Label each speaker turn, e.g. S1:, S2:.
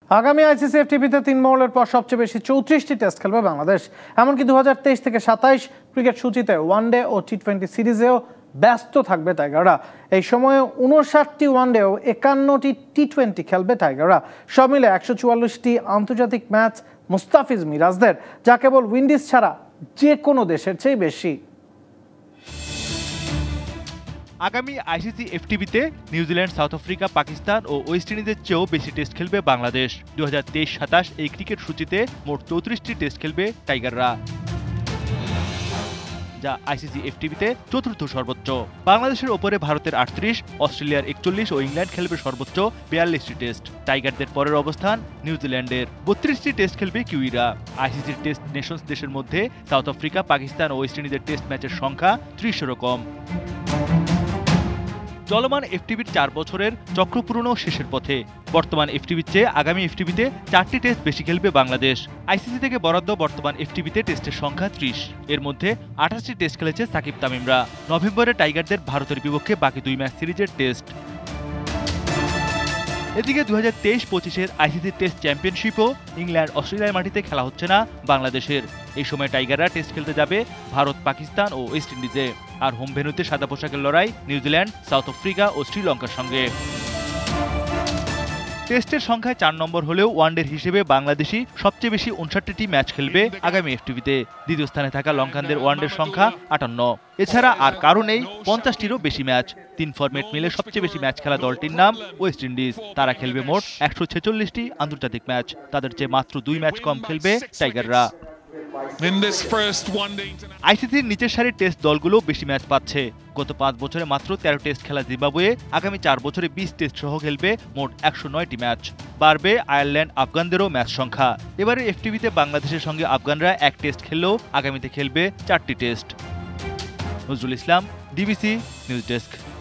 S1: আগামী আইসিসি এফটিপিতে ৩ মহলের পর সবচেয়ে বেশি ৩৪টি টেস্ট খেলবে বাংলাদেশ। এমনকি ২০২৩ থেকে ২৭ ক্রিকেট সূচিতে ওয়ানডে ও টি-20 সিরিজেও ব্যস্ত থাকবে টাইগাররা। এই সময়ে ৫৯টি ওয়ানডে ও ৫১টি টি-20 খেলবে টাইগাররা। সব মিলে ১৪৪টি আন্তর্জাতিক ম্যাচ মুস্তাফিজ মিরাজদের, যা কেবল উইন্ডিজ ছাড়া যে কোনো দেশের চেয়ে বেশি।
S2: আগামী আইসিসি এফটিপিতে নিউজিল্যান্ড, সাউথ আফ্রিকা, পাকিস্তান ও ওয়েস্ট ইন্ডিজের চেয়েও বেশি টেস্ট খেলবে বাংলাদেশ। ২০২৩-২৭ এই ক্রিকেট সূচিতে মোট ৩৪টি টেস্ট খেলবে টাইগাররা, যা আইসিসি এফটিপিতে চতুর্থ সর্বোচ্চ। বাংলাদেশের ওপরে ভারতের ৩৮, অস্ট্রেলিয়ার ৪১ ও ইংল্যান্ড খেলবে সর্বোচ্চ ৪২টি টেস্ট। টাইগারদের পরের অবস্থান নিউজিল্যান্ডের। ৩২টি টেস্ট খেলবে কিউইরা। আইসিসির টেস্ট নেশনস দেশের মধ্যে সাউথ আফ্রিকা, পাকিস্তান ও ওয়েস্ট ইন্ডিজের টেস্ট ম্যাচের সংখ্যা ৩০-এরও কম। চলমান এফটিপির ৪ বছরের চক্র পূরণও শেষের পথে। বর্তমান এফটিপির চেয়ে আগামী এফটিপিতে ৪টি টেস্ট বেশি খেলবে বাংলাদেশ। আইসিসি থেকে বরাদ্দ বর্তমান এফটিপিতে টেস্টের সংখ্যা ৩০। এর মধ্যে ২৮টি টেস্ট খেলেছে সাকিব তামিমরা। নভেম্বরে টাইগারদের ভারতের বিপক্ষে বাকি ২ ম্যাচ সিরিজের টেস্ট। এদিকে ২০২৩-২৫-এর আইসিসি টেস্ট চ্যাম্পিয়নশিপও ইংল্যান্ড, অস্ট্রেলিয়ার মাটিতে খেলা হচ্ছে না বাংলাদেশের। এই সময় টাইগাররা টেস্ট খেলতে যাবে ভারত, পাকিস্তান ও ওয়েস্ট ইন্ডিজে। আর হোম ভেন্যুতে সাদা পোশাকের লড়াই নিউজিল্যান্ড, সাউথ আফ্রিকা ও শ্রীলঙ্কার সঙ্গে। টেস্টের সংখ্যায় ৪ নম্বর হলেও ওয়ানডের হিসেবে বাংলাদেশই সবচেয়ে বেশি ৫৯টি ম্যাচ খেলবে আগামী এফটিপিতে। দ্বিতীয় স্থানে থাকা লঙ্কানদের ওয়ানডের সংখ্যা ৫৮। এছাড়া আর কারো নেই ৫০টিরও বেশি ম্যাচ। ৩ ফরম্যাট মিলে সবচেয়ে বেশি ম্যাচ খেলা দলটির নাম ওয়েস্ট ইন্ডিজ। তারা খেলবে মোট ১৪৬টি আন্তর্জাতিক ম্যাচ। তাদের চেয়ে মাত্র ২ ম্যাচ কম খেলবে টাইগাররা। আইসিসির নিচের সারির টেস্ট দলগুলো বেশি ম্যাচ পাচ্ছে। গত ৫ বছরে মাত্র ১৩ টেস্ট খেলা জিম্বাবুয়ে আগামী ৪ বছরে ২০ টেস্ট সহ খেলবে মোট ১০৯টি ম্যাচ। বাড়বে আয়ারল্যান্ড, আফগানদেরও ম্যাচ সংখ্যা। এবারে এফটিপিতে বাংলাদেশের সঙ্গে আফগানরা ১ টেস্ট খেললেও আগামীতে খেলবে ৪টি test. Nazrul Islam, DBC news desk.